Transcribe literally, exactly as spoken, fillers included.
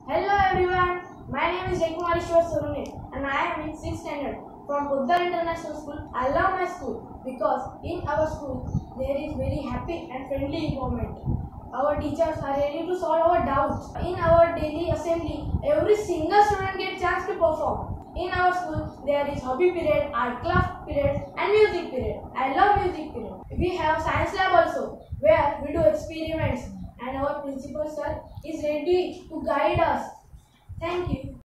Hello everyone, my name is Jaykumarishwar Surune and I am in sixth standard from Poddar International School. I love my school because in our school there is very happy and friendly environment. Our teachers are ready to solve our doubts. In our daily assembly, every single student gets chance to perform. In our school, there is hobby period, art class period and music period. I love music period. We have science lab also where we do experiments and our principal sir is ready to guide us. Thank you.